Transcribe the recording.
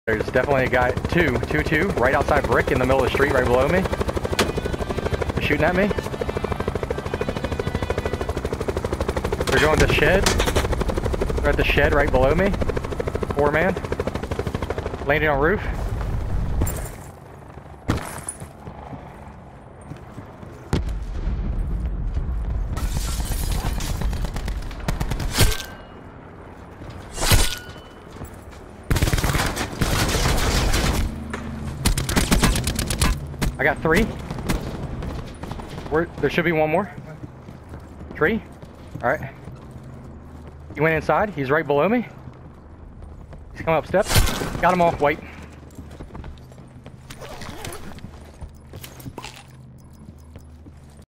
There's definitely a guy, two, right outside brick in the middle of the street, right below me. They're shooting at me. They're going to the shed. They're at the shed right below me. 4-man. Landing on roof. I got 3. There should be 1 more. 3. Alright. He went inside. He's right below me. He's coming up steps. Got him all. Wait.